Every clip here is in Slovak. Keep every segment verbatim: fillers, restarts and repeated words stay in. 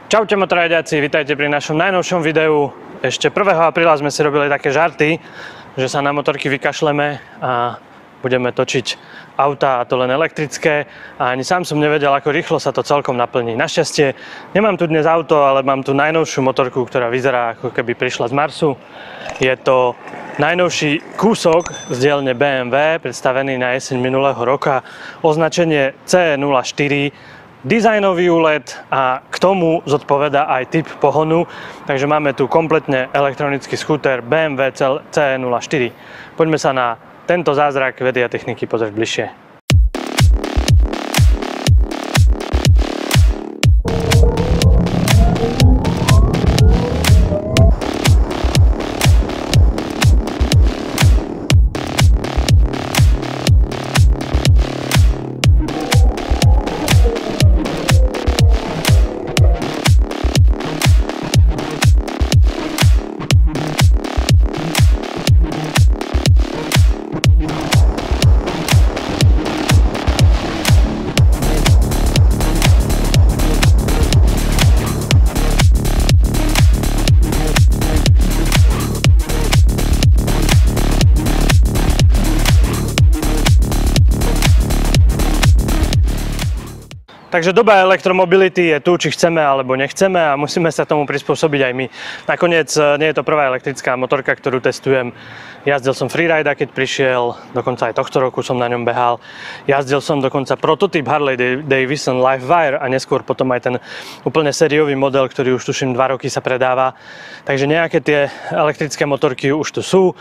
Čaute motorajďáci, vítajte pri našom najnovšom videu. Ešte prvého apríla sme si robili také žarty, že sa na motorky vykašleme a budeme točiť auta, a to len elektrické. A ani sám som nevedel, ako rýchlo sa to celkom naplní. Našťastie nemám tu dnes auto, ale mám tu najnovšiu motorku, ktorá vyzerá, ako keby prišla z Marsu. Je to najnovší kúsok z dielne bé em vé, predstavený na jeseň minulého roka. Označenie cé e nula štyri. Dizajnový úlet a k tomu zodpoveda aj typ pohonu, takže máme tu kompletne elektronický skúter bé em vé cé e nula štyri. Poďme sa na tento zázrak vedy a techniky pozrieť bližšie. Takže doba elektromobility je tu, či chceme alebo nechceme a musíme sa tomu prispôsobiť aj my. Nakoniec nie je to prvá elektrická motorka, ktorú testujem. Jazdil som freerida, keď prišiel, dokonca aj tohto roku som na ňom behal. Jazdil som dokonca prototyp Harley Davidson Livewire a neskôr potom aj ten úplne sériový model, ktorý už tuším dva roky sa predáva. Takže nejaké tie elektrické motorky už tu sú.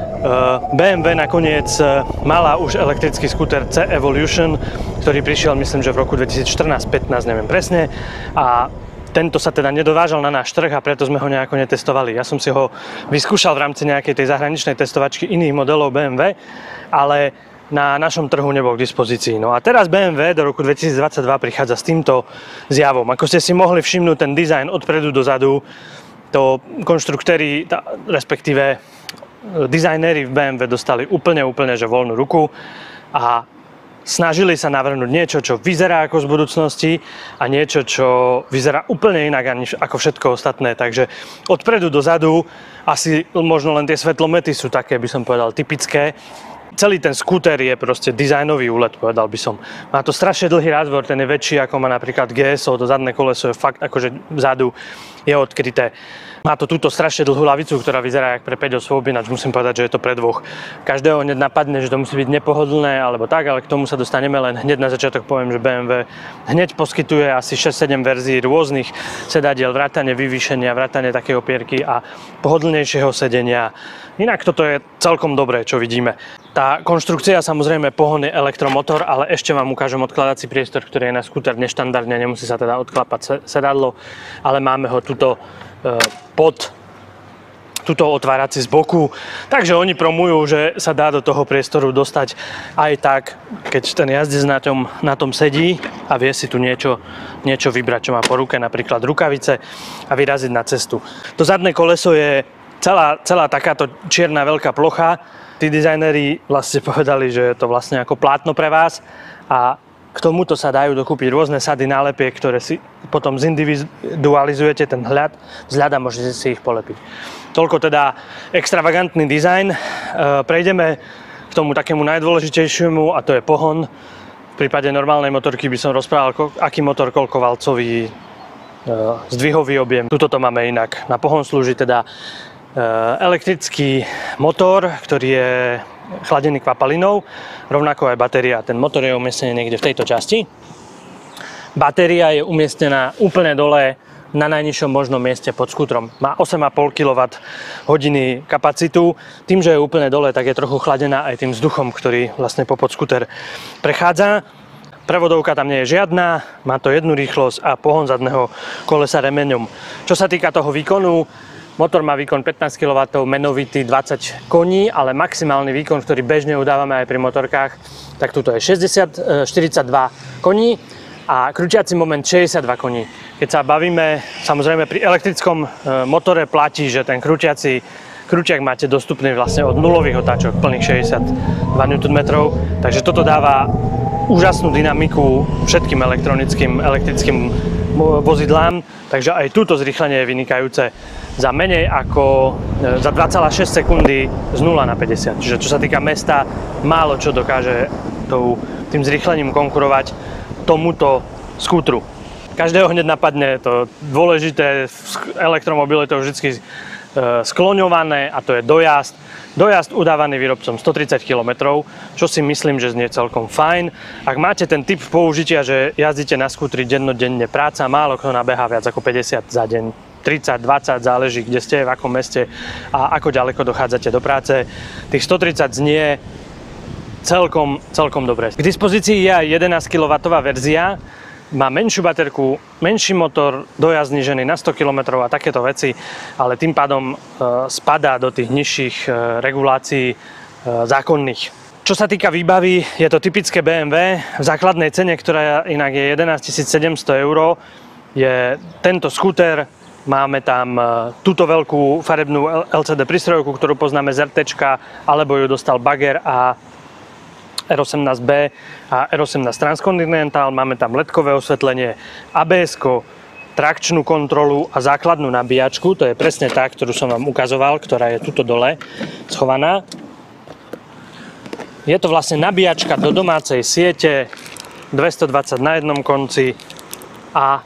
bé em vé nakoniec mala už elektrický skúter C Evolution, ktorý prišiel myslím, že v roku dvetisícštrnásť pätnásť, neviem presne. A tento sa teda nedovážal na náš trh a preto sme ho nejako netestovali. Ja som si ho vyskúšal v rámci nejakej tej zahraničnej testovačky iných modelov bé em vé, ale na našom trhu nebol k dispozícii. No a teraz bé em vé do roku dvetisícdvadsaťdva prichádza s týmto zjavom. Ako ste si mohli všimnúť, ten dizajn odpredu dozadu, to konštruktéri, respektíve dizajnéri v bé em vé dostali úplne, úplne že voľnú ruku a snažili sa navrhnúť niečo, čo vyzerá ako z budúcnosti a niečo, čo vyzerá úplne inak ako všetko ostatné. Takže odpredu do zadu asi možno len tie svetlomety sú také, by som povedal, typické. Celý ten skúter je proste dizajnový úlet, povedal by som. Má to strašne dlhý razbor, ten je väčší ako má napríklad gé es ó, to zadné koleso je fakt akože vzadu je odkryté. Má to túto strašne dlhú lavicu, ktorá vyzerá jak pre päť osôb, ináč musím povedať, že je to pre dvoch. Každého hneď napadne, že to musí byť nepohodlné alebo tak, ale k tomu sa dostaneme, len hneď na začiatok poviem, že bé em vé hneď poskytuje asi šesť sedem verzií rôznych sedadiel, vrátane vyvýšenia, vrátane takej opierky a pohodlnejšieho sedenia. Inak toto je celkom dobré, čo vidíme. Tá konštrukcia, samozrejme pohon je elektromotor, ale ešte vám ukážem odkladací priestor, ktorý je na skúter neštandardne, nemusí sa teda odklapať sedadlo, ale máme ho tuto pod tuto otvárací z boku. Takže oni promujú, že sa dá do toho priestoru dostať aj tak, keď ten jazdec na tom, na tom sedí a vie si tu niečo, niečo vybrať, čo má po ruke, napríklad rukavice a vyraziť na cestu. To zadné koleso je celá, celá takáto čierna veľká plocha. Tí dizajneri vlastne povedali, že je to vlastne ako plátno pre vás a k tomuto sa dajú dokúpiť rôzne sady nálepiek, ktoré si potom zindividualizujete ten hľad, vzhľad a môžete si ich polepiť. Toľko teda extravagantný dizajn. Prejdeme k tomu takému najdôležitejšiemu a to je pohon. V prípade normálnej motorky by som rozprával, aký motor, koľko valcový, zdvihový objem. Tuto to máme inak. Na pohon slúži teda elektrický motor, ktorý je chladený kvapalinou, rovnako aj batéria. Ten motor je umiestnený niekde v tejto časti. Batéria je umiestnená úplne dole na najnižšom možnom mieste pod skútrom. Má osem a pol kilowatthodín kapacitu. Tým, že je úplne dole, tak je trochu chladená aj tým vzduchom, ktorý vlastne popod skúter prechádza. Prevodovka tam nie je žiadna, má to jednu rýchlosť a pohon zadného kolesa remeňom. Čo sa týka toho výkonu, motor má výkon pätnásť kilowattov, menovitý dvadsať koní, ale maximálny výkon, ktorý bežne udávame aj pri motorkách, tak tuto je šesťdesiat, štyridsaťdva koní a krútiaci moment šesťdesiatdva koní. Keď sa bavíme, samozrejme pri elektrickom motore platí, že ten krútiaci krúťak máte dostupný vlastne od nulových otáčok, plných šesťdesiatdva newtonmetrov, takže toto dáva úžasnú dynamiku všetkým elektronickým, elektrickým vozidlám, takže aj túto zrýchlenie je vynikajúce za menej ako za dva celé šesť sekundy z nula na päťdesiat. Čiže čo sa týka mesta, málo čo dokáže tým zrýchlením konkurovať tomuto skútru. Každého hneď napadne to dôležité, v elektromobile to vždy skloňované a to je dojazd. Dojazd udávaný výrobcom stotridsať kilometrov, čo si myslím, že znie celkom fajn. Ak máte ten typ použitia, že jazdíte na skútri dennodenne, práca, málo kto nabehá viac ako päťdesiat za deň, tridsať, dvadsať, záleží kde ste, v akom meste a ako ďaleko dochádzate do práce. Tých stotridsať znie celkom, celkom dobre. K dispozícii je aj jedenásť kilowattov verzia. Má menšiu baterku, menší motor, dojazd znížený na sto kilometrov a takéto veci, ale tým pádom e, spadá do tých nižších e, regulácií e, zákonných. Čo sa týka výbavy, je to typické bé em vé. V základnej cene, ktorá inak je jedenásť tisíc sedemsto eur, je tento skúter. Máme tam túto veľkú farebnú el cé dé prístrojovku, ktorú poznáme z er té čka, alebo ju dostal Bagger a er osemnásť bé a er osemnásť Transcontinental. Máme tam ledkové osvetlenie, á bé esko, trakčnú kontrolu a základnú nabíjačku. To je presne tá, ktorú som vám ukazoval, ktorá je tuto dole schovaná. Je to vlastne nabíjačka do domácej siete, dvestodvadsať na jednom konci a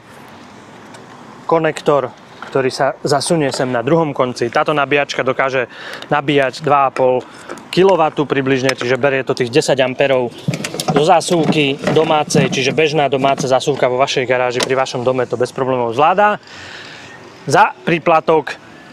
konektor, ktorý sa zasunie sem na druhom konci. Táto nabíjačka dokáže nabíjať dva a pol kilowattov približne, čiže berie to tých desať ampérov do zásuvky domácej, čiže bežná domáca zásuvka vo vašej garáži pri vašom dome to bez problémov zvládá. Za príplatok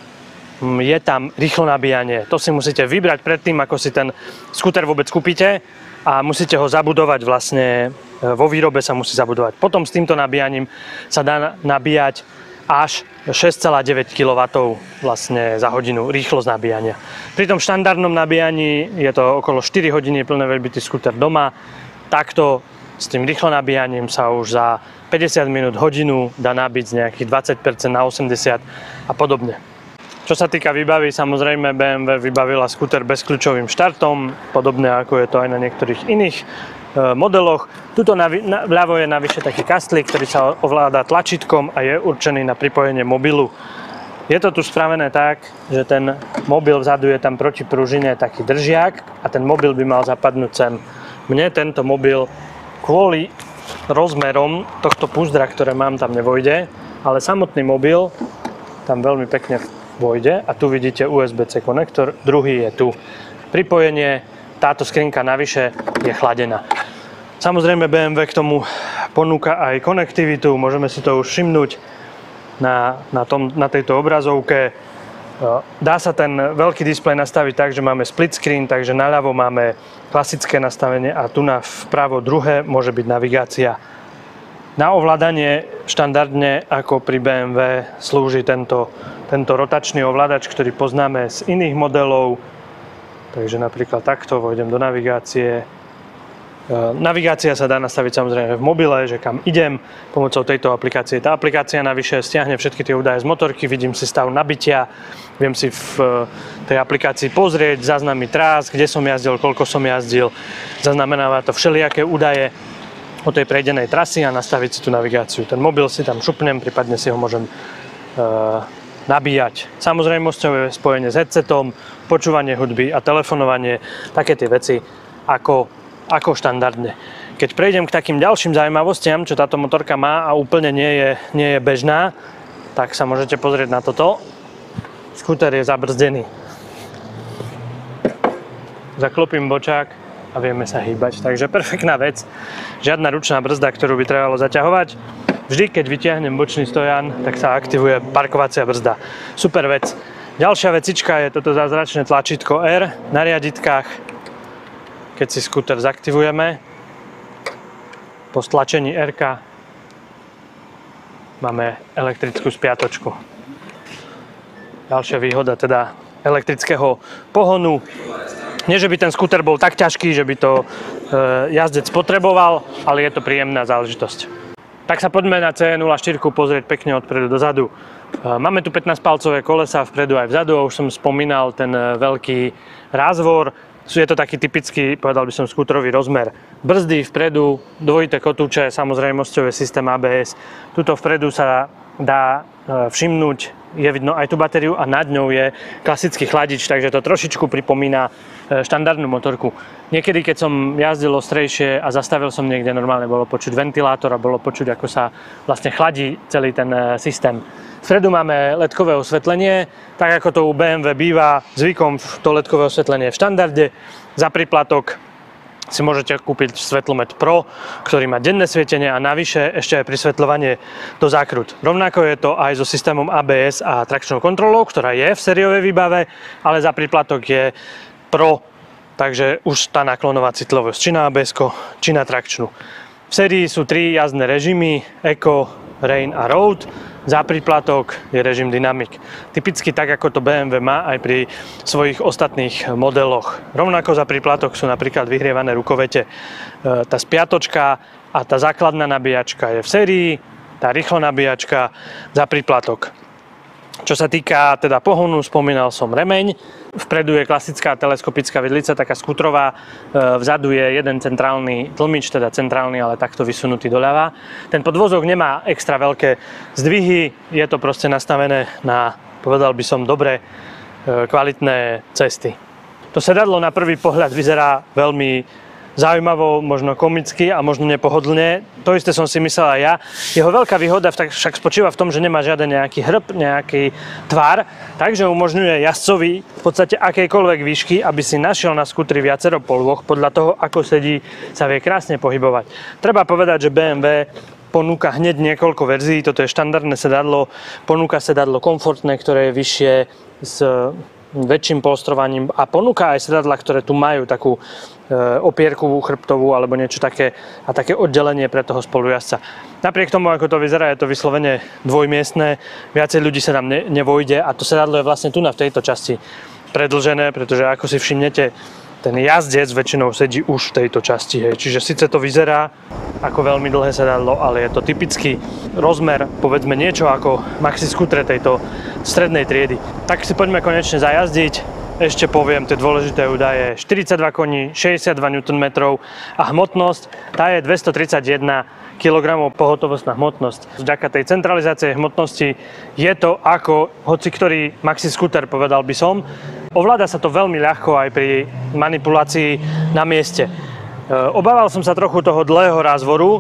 je tam rýchlo nabíjanie. To si musíte vybrať predtým, ako si ten skúter vôbec kúpite a musíte ho zabudovať vlastne, vo výrobe sa musí zabudovať. Potom s týmto nabíjaním sa dá nabíjať až šesť celé deväť kilowattov vlastne za hodinu rýchlosť nabíjania. Pri tom štandardnom nabíjaní je to okolo štyri hodiny plne veľbitý skúter doma. Takto s tým rýchlo nabíjaním sa už za päťdesiat minút, hodinu dá nabiť z nejakých dvadsať percent na osemdesiat a podobne. Čo sa týka výbavy, samozrejme bé em vé vybavila skúter bezkľúčovým štartom, podobne ako je to aj na niektorých iných modeloch. Tuto vľavo je navyše taký kastlík, ktorý sa ovláda tlačítkom a je určený na pripojenie mobilu. Je to tu spravené tak, že ten mobil vzadu je tam proti pružine taký držiak a ten mobil by mal zapadnúť sem. Mne tento mobil kvôli rozmerom tohto púzdra, ktoré mám, tam nevojde, ale samotný mobil tam veľmi pekne vojde a tu vidíte ú es bé cé konektor, druhý je tu. Pripojenie, táto skrinka navyše je chladená. Samozrejme bé em vé k tomu ponúka aj konektivitu, môžeme si to už všimnúť na, na, tom, na tejto obrazovke. Dá sa ten veľký displej nastaviť tak, že máme split screen, takže naľavo máme klasické nastavenie a tu na vpravo druhé môže byť navigácia. Na ovládanie štandardne ako pri bé em vé slúži tento, tento rotačný ovládač, ktorý poznáme z iných modelov. Takže napríklad takto vojdem do navigácie. Navigácia sa dá nastaviť samozrejme v mobile, že kam idem pomocou tejto aplikácie. Tá aplikácia navyše stiahne všetky tie údaje z motorky, vidím si stav nabitia, viem si v tej aplikácii pozrieť, zaznamiť trás, kde som jazdil, koľko som jazdil, zaznamenáva to všelijaké údaje o tej prejdenej trasy a nastaviť si tú navigáciu. Ten mobil si tam šupnem, prípadne si ho môžem e, nabíjať. Samozrejmosťou je spojenie s headsetom, počúvanie hudby a telefonovanie, také tie veci ako ako štandardne. Keď prejdem k takým ďalším zaujímavostiam, čo táto motorka má a úplne nie je, nie je bežná, tak sa môžete pozrieť na toto. Skúter je zabrzdený. Zaklopím bočák a vieme sa hýbať. Takže perfektná vec. Žiadna ručná brzda, ktorú by trebalo zaťahovať. Vždy, keď vytiahnem bočný stojan, tak sa aktivuje parkovacia brzda. Super vec. Ďalšia vecička je toto zázračné tlačítko R na riaditkách. Keď si skúter zaktivujeme, po stlačení R-ka máme elektrickú spiatočku. Ďalšia výhoda teda elektrického pohonu. Nie, že by ten skúter bol tak ťažký, že by to e, jazdec potreboval, ale je to príjemná záležitosť. Tak sa poďme na cé nula štyri pozrieť pekne odpredu dozadu. E, máme tu pätnásťpalcové kolesa vpredu aj vzadu, už som spomínal ten veľký rázvor. Je to taký typický, povedal by som, skúterový rozmer. Brzdy vpredu, dvojité kotúče, samozrejmosťové systém á bé es. Tuto vpredu sa dá všimnúť, je vidno aj tú batériu a nad ňou je klasický chladič, takže to trošičku pripomína štandardnú motorku. Niekedy, keď som jazdil ostrejšie a zastavil som niekde, normálne bolo počuť ventilátor a bolo počuť, ako sa vlastne chladí celý ten systém. Vpredu máme ledkové osvetlenie, tak ako to u bé em vé býva zvykom, to ledkové osvetlenie v štandarde. Za príplatok si môžete kúpiť Svetlomet Pro, ktorý má denné svietenie a navyše ešte aj prisvetľovanie do zákrut. Rovnako je to aj so systémom á bé es a trakčnou kontrolou, ktorá je v sériovej výbave, ale za príplatok je Pro, takže už tá naklonová citlivosť, či na á bé esko, či na trakčnú. V sérii sú tri jazdné režimy, Eco, Rain a Road. Za príplatok je režim Dynamic. Typicky tak, ako to bé em vé má aj pri svojich ostatných modeloch. Rovnako za príplatok sú napríklad vyhrievané rukovete. Tá spiatočka a tá základná nabíjačka je v sérii, tá rýchlo nabíjačka za príplatok. Čo sa týka teda pohonu, spomínal som remeň. Vpredu je klasická teleskopická vidlica, taká skútrová. Vzadu je jeden centrálny tlmič, teda centrálny, ale takto vysunutý doľava. Ten podvozok nemá extra veľké zdvihy, je to proste nastavené na, povedal by som, dobré, kvalitné cesty. To sedadlo na prvý pohľad vyzerá veľmi zaujímavo, možno komicky a možno nepohodlne. To isté som si myslel aj ja. Jeho veľká výhoda však spočíva v tom, že nemá žiaden nejaký hrb, nejaký tvar, takže umožňuje jazdcovi v podstate akejkoľvek výšky, aby si našiel na skútri viacero polôch. Podľa toho, ako sedí, sa vie krásne pohybovať. Treba povedať, že bé em vé ponúka hneď niekoľko verzií. Toto je štandardné sedadlo, ponúka sedadlo komfortné, ktoré je vyššie s väčším polstrovaním a ponúka aj sedadla, ktoré tu majú takú e, opierku chrbtovú alebo niečo také a také oddelenie pre toho spolujazdca. Napriek tomu, ako to vyzerá, je to vyslovene dvojmiestne, viacej ľudí sa tam ne, nevojde a to sedadlo je vlastne tu na v tejto časti predĺžené, pretože ako si všimnete, ten jazdec väčšinou sedí už v tejto časti. Hej. Čiže síce to vyzerá ako veľmi dlhé sedadlo, ale je to typický rozmer, povedzme niečo ako maxi skútre tejto strednej triedy. Tak si poďme konečne zajazdiť. Ešte poviem tie dôležité údaje. štyridsaťdva koní, šesťdesiatdva newtonmetrov a hmotnosť, tá je dvestotridsaťjeden kilogramov, pohotovostná hmotnosť. Vďaka tej centralizácie hmotnosti je to ako hoci ktorý maxi skúter, povedal by som. Ovláda sa to veľmi ľahko aj pri manipulácii na mieste. Obával som sa trochu toho dlhého rázvoru.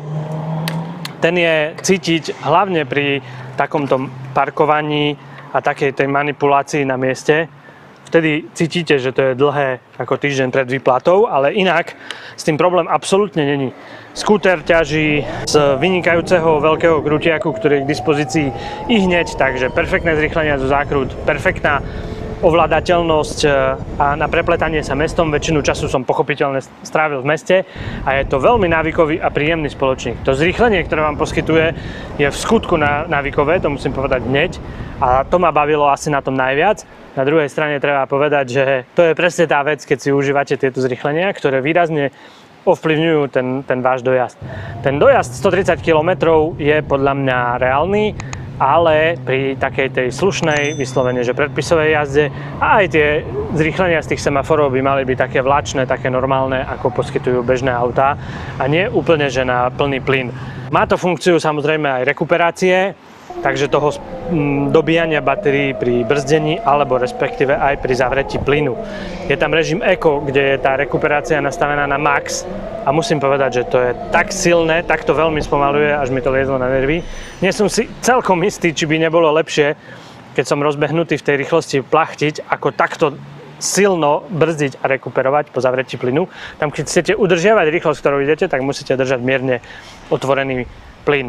Ten je cítiť hlavne pri takomto parkovaní a takej tej manipulácii na mieste. Vtedy cítite, že to je dlhé ako týždeň pred výplatou, ale inak s tým problém absolútne není. Skúter ťaží z vynikajúceho veľkého krútiaku, ktorý je k dispozícii i hneď, takže perfektné zrýchlenia zo zákrut, perfektná ovládateľnosť a na prepletanie sa mestom. Väčšinu času som pochopiteľne strávil v meste a je to veľmi návykový a príjemný spoločník. To zrýchlenie, ktoré vám poskytuje, je v skutku návykové, to musím povedať hneď, a to ma bavilo asi na tom najviac. Na druhej strane treba povedať, že to je presne tá vec, keď si užívate tieto zrýchlenia, ktoré výrazne ovplyvňujú ten, ten váš dojazd. Ten dojazd stotridsať kilometrov je podľa mňa reálny, ale pri takej tej slušnej, vyslovene, že predpisovej jazde a aj tie zrýchlenia z tých semaforov by mali byť také vláčne, také normálne, ako poskytujú bežné autá a nie úplne, že na plný plyn. Má to funkciu samozrejme aj rekuperácie, takže toho dobíjania batérií pri brzdení alebo respektíve aj pri zavretí plynu. Je tam režim Eco, kde je tá rekuperácia nastavená na max a musím povedať, že to je tak silné, tak to veľmi spomaluje, až mi to liezlo na nervy. Nie som si celkom istý, či by nebolo lepšie, keď som rozbehnutý v tej rýchlosti, plachtiť, ako takto silno brzdiť a rekuperovať po zavretí plynu. Tam, keď chcete udržiavať rýchlosť, ktorou idete, tak musíte držať mierne otvorený plyn.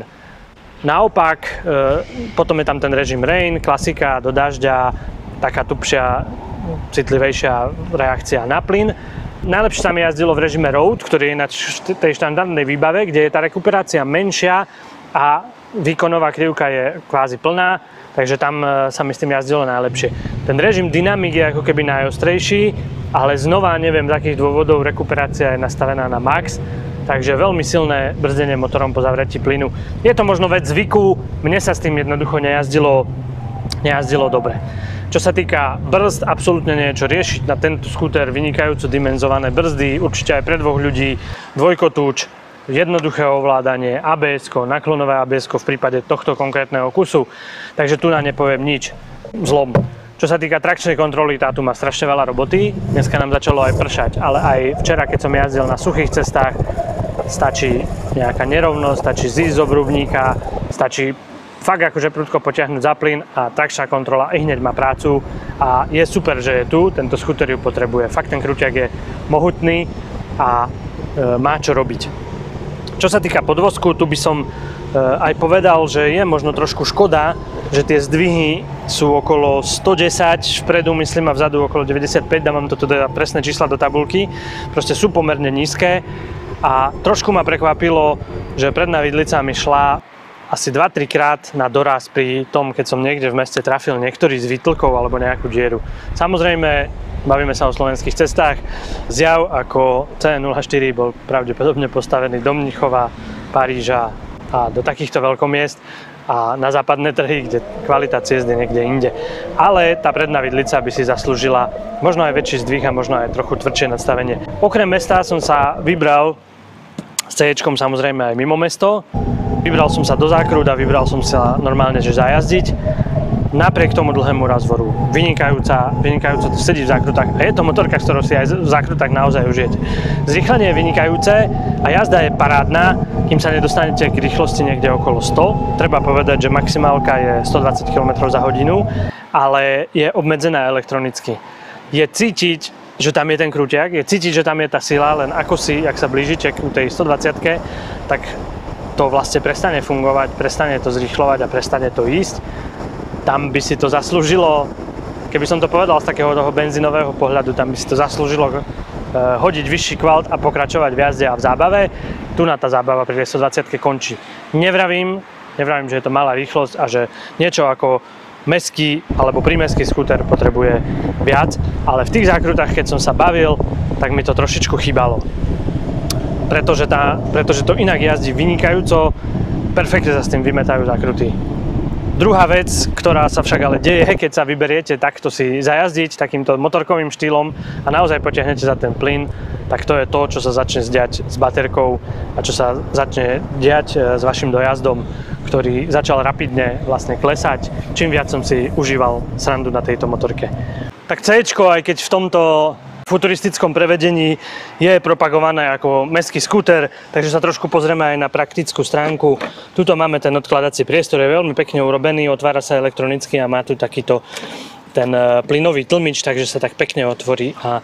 Naopak, potom je tam ten režim Rain, klasika do dažďa, taká tupšia, citlivejšia reakcia na plyn. Najlepšie sa mi jazdilo v režime Road, ktorý je na tej štandardnej výbave, kde je tá rekuperácia menšia a výkonová krivka je kvázi plná, takže tam sa mi s tým jazdilo najlepšie. Ten režim Dynamic je ako keby najostrejší, ale znova neviem z akých dôvodov rekuperácia je nastavená na max. Takže veľmi silné brzdenie motorom po zavretí plynu. Je to možno vec zvyku, mne sa s tým jednoducho nejazdilo, nejazdilo dobre. Čo Čo sa týka brzd, absolútne niečo riešiť. Na tento skúter vynikajúco dimenzované brzdy, určite aj pre dvoch ľudí, dvojkotúč, jednoduché ovládanie, á bé esko, naklonové á bé esko v prípade tohto konkrétneho kusu. Takže tu na nepoviem nič zlom. Čo sa týka trakčnej kontroly, tá tu má strašne veľa roboty. Dneska nám začalo aj pršať, ale aj včera, keď som jazdil na suchých cestách, stačí nejaká nerovnosť, stačí zísť z obrubníka, stačí fakt akože prudko potiahnuť za plyn a trakčná kontrola i hneď má prácu a je super, že je tu, tento skúter ju potrebuje. Fakt ten kruťak je mohutný a e, má čo robiť. Čo sa týka podvozku, tu by som e, aj povedal, že je možno trošku škoda, že tie zdvihy sú okolo sto desať vpredu, myslím, a vzadu okolo deväťdesiatpäť, dávam toto teda presné čísla do tabulky, proste sú pomerne nízke a trošku ma prekvapilo, že predná vidlica mi šla asi dva tri krát na doraz pri tom, keď som niekde v meste trafil niektorý z výtlkov alebo nejakú dieru. Samozrejme, bavíme sa o slovenských cestách, zjav ako cé nula štyri bol pravdepodobne postavený do Mníchova, Paríža a do takýchto veľkomiest a na západné trhy, kde kvalita ciest je niekde inde. Ale tá predná vidlica by si zaslúžila možno aj väčší zdvih a možno aj trochu tvrdšie nastavenie. Okrem mesta som sa vybral s céčkom samozrejme aj mimo mesto. Vybral som sa do zákrut a vybral som sa normálne, že zajazdiť. Napriek tomu dlhému razvoru. Vynikajúca, vynikajúca to sedí v zákrutách. A je to motorka, s ktorou si aj v zákrutách naozaj užijete. Zrýchlenie je vynikajúce a jazda je parádna, kým sa nedostanete k rýchlosti niekde okolo sto. Treba povedať, že maximálka je stodvadsať kilometrov za hodinu, ale je obmedzená elektronicky. Je cítiť, že tam je ten krúťak, je cítiť, že tam je tá sila, len ako si, ak sa blížite k tej stodvadsiatke, tak to vlastne prestane fungovať, prestane to zrýchlovať a prestane to ísť. Tam by si to zaslúžilo, keby som to povedal z takého toho benzínového pohľadu, tam by si to zaslúžilo uh, hodiť vyšší kvalt a pokračovať v jazde a v zábave. Tu na tá zábava pri stodvadsiatke končí. Nevravím, nevravím, že je to malá rýchlosť a že niečo ako mestský alebo prímestský skúter potrebuje viac, ale v tých zákrutách, keď som sa bavil, tak mi to trošičku chýbalo. Pretože, tá, pretože to inak jazdí vynikajúco, perfektne sa s tým vymetajú zákruty. Druhá vec, ktorá sa však ale deje, keď sa vyberiete takto si zajazdiť takýmto motorkovým štýlom a naozaj potiahnete za ten plyn, tak to je to, čo sa začne diať s baterkou a čo sa začne diať s vašim dojazdom, ktorý začal rapidne vlastne klesať, čím viac som si užíval srandu na tejto motorke. Tak céčko, aj keď v tomto futuristickom prevedení je propagované ako mestský skúter, takže sa trošku pozrieme aj na praktickú stránku. Tuto máme ten odkladací priestor, je veľmi pekne urobený, otvára sa elektronicky a má tu takýto ten plynový tlmič, takže sa tak pekne otvorí a e,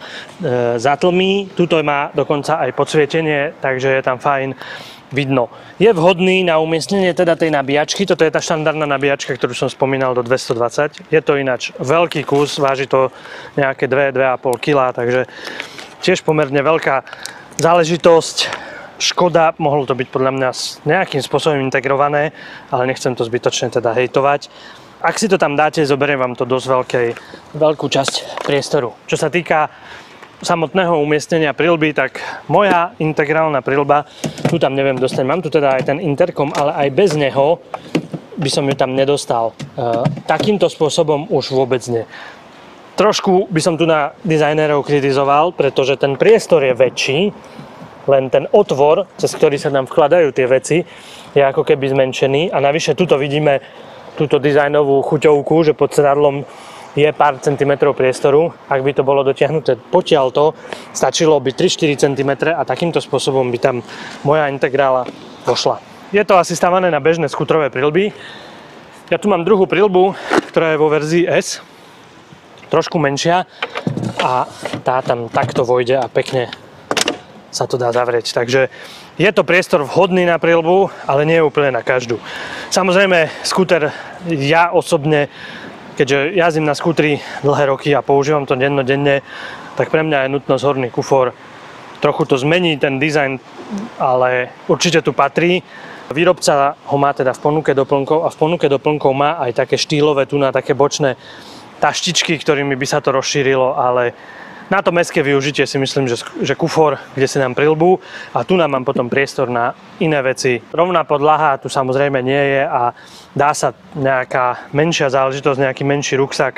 zatlmí. Tuto má dokonca aj podsvietenie, takže je tam fajn vidno. Je vhodný na umiestnenie teda tej nabíjačky, toto je tá štandardná nabíjačka, ktorú som spomínal, do dvestodvadsať. Je to ináč veľký kus, váži to nejaké dva až dva a pol kilá, takže tiež pomerne veľká záležitosť. Škoda, mohlo to byť podľa mňa nejakým spôsobom integrované, ale nechcem to zbytočne teda hejtovať. Ak si to tam dáte, zoberiem vám to dosť veľkej, veľkú časť priestoru. Čo sa týka samotného umiestnenia prilby, tak moja integrálna prilba, tu tam neviem dostať, mám tu teda aj ten interkom, ale aj bez neho by som ju tam nedostal. E, takýmto spôsobom už vôbec nie. Trošku by som tu na dizajnerov kritizoval, pretože ten priestor je väčší, len ten otvor, cez ktorý sa nám vkladajú tie veci, je ako keby zmenšený a navyše tuto vidíme túto dizajnovú chuťovku, že pod sedadlom je pár centimetrov priestoru. Ak by to bolo dotiahnuté potiaľto, stačilo by tri až štyri centimetre a takýmto spôsobom by tam moja integrála vošla. Je to asi stavané na bežné skútrové prilby. Ja tu mám druhú prilbu, ktorá je vo verzii S, trošku menšia a tá tam takto vojde a pekne sa to dá zavrieť. Takže je to priestor vhodný na prilbu, ale nie je úplne na každú. Samozrejme, skúter ja osobne, keďže jazdím na skútri dlhé roky a používam to dennodenne, tak pre mňa je nutnosť horný kufor. Trochu to zmení ten dizajn, ale určite tu patrí. Výrobca ho má teda v ponuke doplnkov a v ponuke doplnkov má aj také štýlové, tu na také bočné taštičky, ktorými by sa to rozšírilo, ale na to mestské využitie si myslím, že, že kufor, kde si dám prilbu a tu nám mám potom priestor na iné veci. Rovná podlaha tu samozrejme nie je a dá sa nejaká menšia záležitosť, nejaký menší ruksak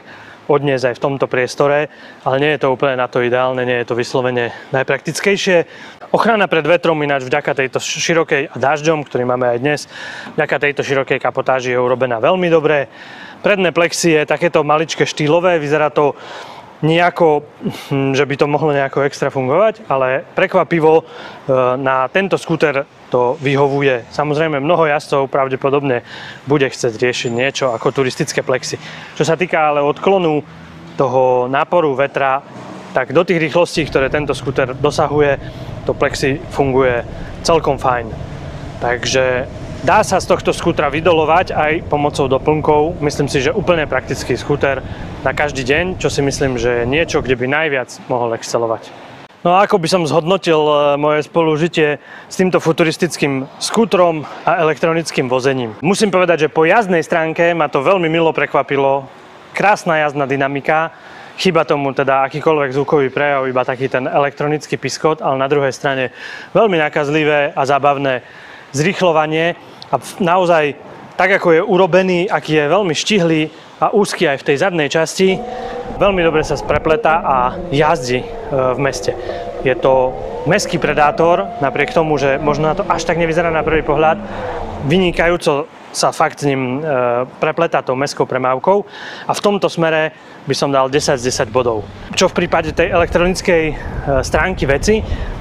odniesť aj v tomto priestore, ale nie je to úplne na to ideálne, nie je to vyslovene najpraktickejšie. Ochrana pred vetrom ináč vďaka tejto širokej a dažďom, ktorý máme aj dnes, vďaka tejto širokej kapotáži je urobená veľmi dobre. Predné plexy je takéto maličké štýlové, vyzerá to nejako, že by to mohlo nejako extra fungovať, ale prekvapivo na tento skúter to vyhovuje. Samozrejme mnoho jazdcov pravdepodobne bude chcieť riešiť niečo ako turistické plexy. Čo sa týka ale odklonu toho náporu vetra, tak do tých rýchlostí, ktoré tento skúter dosahuje, to plexi funguje celkom fajn. Takže dá sa z tohto skútra vydolovať aj pomocou doplnkov. Myslím si, že úplne praktický skúter na každý deň, čo si myslím, že je niečo, kde by najviac mohol excelovať. No a ako by som zhodnotil moje spolužitie s týmto futuristickým skútrom a elektronickým vozením? Musím povedať, že po jazdnej stránke ma to veľmi milo prekvapilo. Krásna jazdná dynamika, chýba tomu teda akýkoľvek zvukový prejav, iba taký ten elektronický piskot, ale na druhej strane veľmi nakazlivé a zábavné zrýchľovanie a naozaj tak, ako je urobený, aký je veľmi štihlý a úzky aj v tej zadnej časti, veľmi dobre sa sprepletá a jazdí v meste. Je to mestský predátor, napriek tomu, že možno na to až tak nevyzerá na prvý pohľad, vynikajúco sa fakt s ním prepletá tou mestskou premávkou a v tomto smere by som dal desať z desať bodov. Čo v prípade tej elektronickej stránky veci,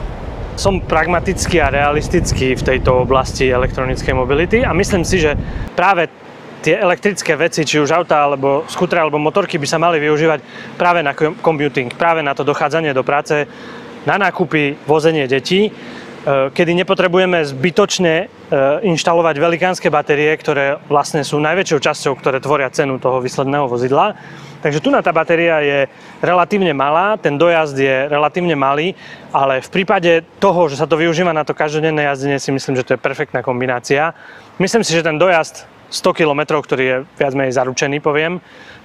som pragmatický a realistický v tejto oblasti elektronickej mobility a myslím si, že práve tie elektrické veci, či už auta, alebo skútre, alebo motorky by sa mali využívať práve na commuting, práve na to dochádzanie do práce, na nákupy, vozenie detí, kedy nepotrebujeme zbytočne inštalovať velikánske batérie, ktoré vlastne sú najväčšou časťou, ktoré tvoria cenu toho výsledného vozidla. Takže tu na tá batéria je relatívne malá, ten dojazd je relatívne malý, ale v prípade toho, že sa to využíva na to každodenné jazdenie, si myslím, že to je perfektná kombinácia. Myslím si, že ten dojazd sto kilometrov, ktorý je viac menej zaručený, poviem,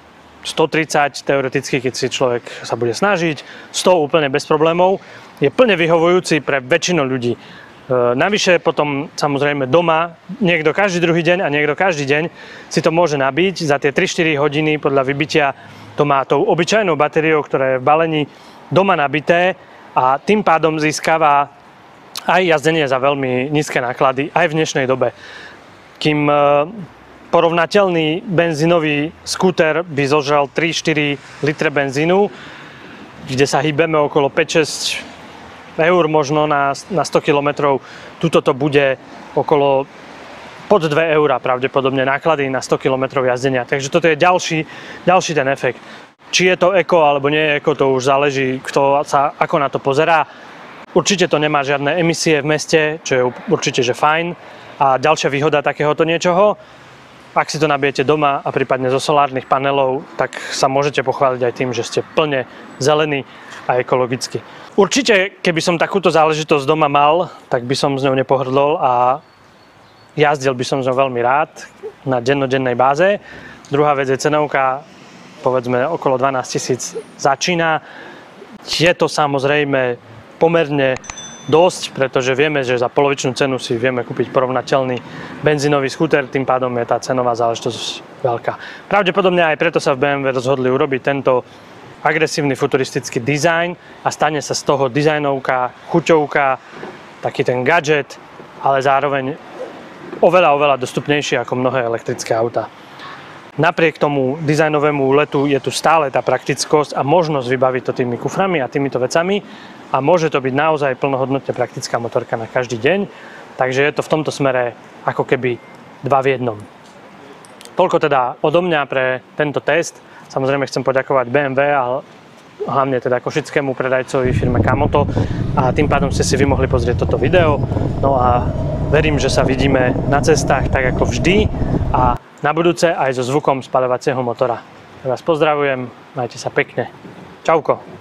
stotridsať teoreticky, keď si človek sa bude snažiť, sto úplne bez problémov, je plne vyhovujúci pre väčšinu ľudí. Navyše potom samozrejme doma niekto každý druhý deň a niekto každý deň si to môže nabiť. Za tie tri štyri hodiny podľa vybitia to má tou obyčajnou batériou, ktorá je v balení doma nabité a tým pádom získava aj jazdenie za veľmi nízke náklady aj v dnešnej dobe. Kým porovnateľný benzínový skúter by zožral tri štyri litre benzínu, kde sa hýbeme okolo päť šesť eur možno na, na sto kilometrov. Tuto to bude okolo pod dve eurá pravdepodobne náklady na sto kilometrov jazdenia. Takže toto je ďalší, ďalší ten efekt. Či je to eko alebo nie je eko, to už záleží, kto sa ako na to pozerá. Určite to nemá žiadne emisie v meste, čo je určite že fajn. A ďalšia výhoda takéhoto niečoho, ak si to nabijete doma a prípadne zo solárnych panelov, tak sa môžete pochváliť aj tým, že ste plne zelení a ekologicky. Určite, keby som takúto záležitosť doma mal, tak by som s ňou nepohrdol a jazdil by som s ňou veľmi rád na dennodennej báze. Druhá vec je cenovka, povedzme okolo dvanásť tisíc začína. Je to samozrejme pomerne dosť, pretože vieme, že za polovičnú cenu si vieme kúpiť porovnateľný benzínový skúter, tým pádom je tá cenová záležitosť veľká. Pravdepodobne aj preto sa v bé em vé rozhodli urobiť tento agresívny futuristický dizajn a stane sa z toho dizajnovka, chuťovka, taký ten gadget, ale zároveň oveľa, oveľa dostupnejší ako mnohé elektrické autá. Napriek tomu dizajnovému letu je tu stále tá praktickosť a možnosť vybaviť to tými kuframi a týmito vecami a môže to byť naozaj plnohodnotne praktická motorka na každý deň, takže je to v tomto smere ako keby dva v jednom. Toľko teda odo mňa pre tento test. Samozrejme chcem poďakovať bé em vé a hlavne teda košickému predajcovi firme Kamoto a tým pádom ste si vy mohli pozrieť toto video. No a verím, že sa vidíme na cestách tak ako vždy a na budúce aj so zvukom spaľovacieho motora. Ja vás pozdravujem, majte sa pekne. Čauko.